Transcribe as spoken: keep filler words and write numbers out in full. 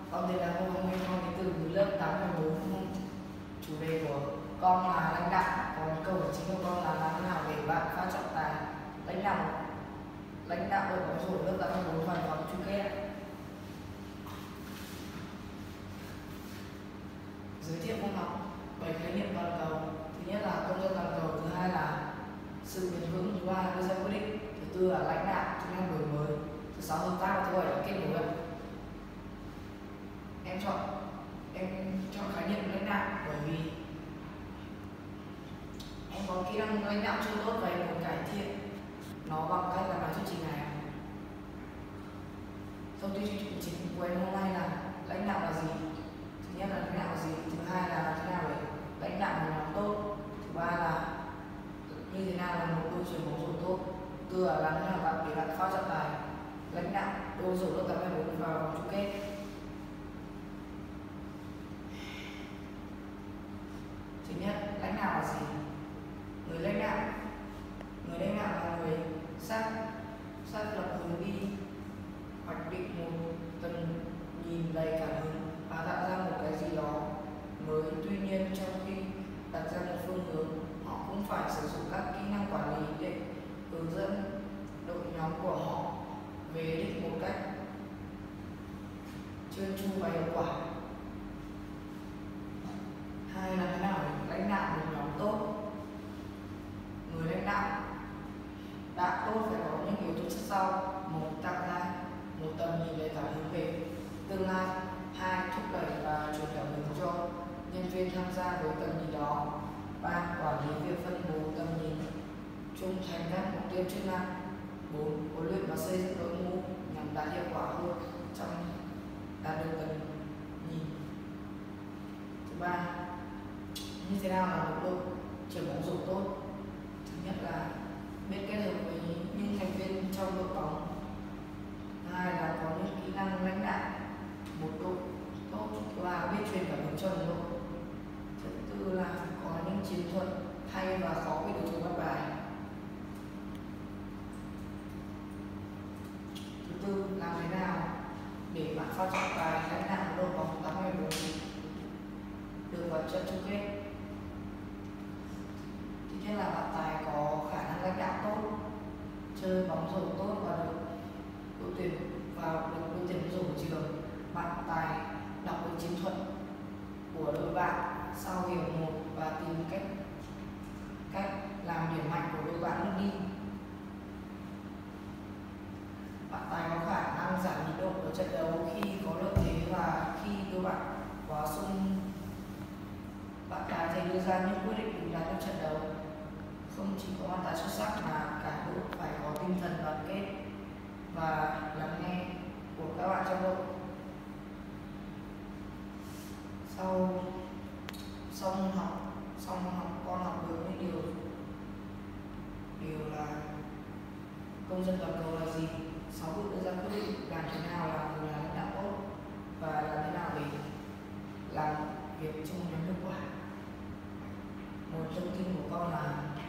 Con tên là Ngô Hồng Minh, con đến từ lớp tám mươi bốn. Chủ đề của con là lãnh đạo, còn câu hỏi chính của con là làm thế nào để bạn pha trọng tài lãnh đạo lãnh đạo đội bóng rổ lớp tám mươi bốn vào vòng chung kết. Giới thiệu môn học bảy khái niệm toàn cầu. Thứ nhất là công dân toàn cầu, thứ hai là sự bền vững, thứ ba là đưa ra quyết định, thứ tư là lãnh đạo, thứ năm đổi mới, thứ sáu hợp tác và thứ bảy là kết nối. Em chọn em chọn khái niệm lãnh đạo bởi vì em có kỹ năng lãnh đạo chưa tốt và em muốn cải thiện nó bằng cách làm bài thuyết trình này. Thông tin chính của em hôm nay là lãnh đạo là gì? Thứ nhất là lãnh đạo là gì? Thứ hai là làm thế nào để lãnh đạo một nhóm tốt? Thứ ba là như thế nào là một đội trưởng bóng rổ tốt? Thứ tư là làm thế nào bạn để bạn pha trọng tài lãnh đạo đội rổ lớp tám mươi bốn vào vòng chung kết. Thứ nhất, lãnh đạo là gì? Người lãnh đạo người lãnh đạo là người xác xác lập hướng đi, hoạch định một tầm nhìn đầy cảm hứng và tạo ra một cái gì đó mới. Tuy nhiên, trong khi đặt ra một phương hướng, họ cũng phải sử dụng các kỹ năng quản lý để hướng dẫn đội nhóm của họ về đích một cách trơn tru và hiệu quả. Hai, làm thế nào để lãnh đạo một nhóm tốt? Người lãnh đạo đã tốt phải có những yếu tố chất sau: một, tạo ra một tầm nhìn đầy cảm hứng về tương lai; hai, thúc đẩy và truyền cảm hứng cho nhân viên tham gia với tầm nhìn đó; ba, quản lý việc phân bố tầm nhìn chung thành các mục tiêu chức năng; bốn, huấn luyện và xây dựng đội ngũ nhằm đạt hiệu quả hơn trong đạt được tầm nhìn. Thứ ba, như thế nào là một đội trưởng bóng rổ tốt? Thứ nhất là biết kết hợp với những thành viên trong đội bóng. Thứ hai là có những kỹ năng lãnh đạo một đội tốt. Thứ ba là biết truyền cảm hứng cho đồng đội. Thứ tư là có những chiến thuật hay và khó bị đối thủ bắt bài. Thứ tư, làm thế nào để bạn pha trọng tài lãnh đạo đội bóng tám mươi bốn được vào trận chung kết? Thứ nhất là bạn tài có khả năng lãnh đạo tốt, chơi bóng rổ tốt và được đội tuyển vào được đội tuyển rổ của trường. Bạn tài đọc được chiến thuật của đội bạn, sau hiểu một và tìm cách cách làm điểm mạnh của đội bạn mất đi. Bạn tài có khả năng giảm nhiệt độ ở trận đấu khi có lợi thế và khi đội bạn quá sung. Bạn tài thể đưa ra những quyết định đúng đắn trong trận đấu, không chỉ có mặt tài xuất sắc mà cả đội phải có tinh thần đoàn kết và lắng nghe của các bạn trong đội. Sau sau môn học, sau môn học con học được những điều điều là công dân toàn cầu là gì, sáu bước đưa ra quyết định làm thế nào là người lãnh đạo tốt và làm thế nào để làm việc chung nhóm hiệu quả. Một thông tin của con là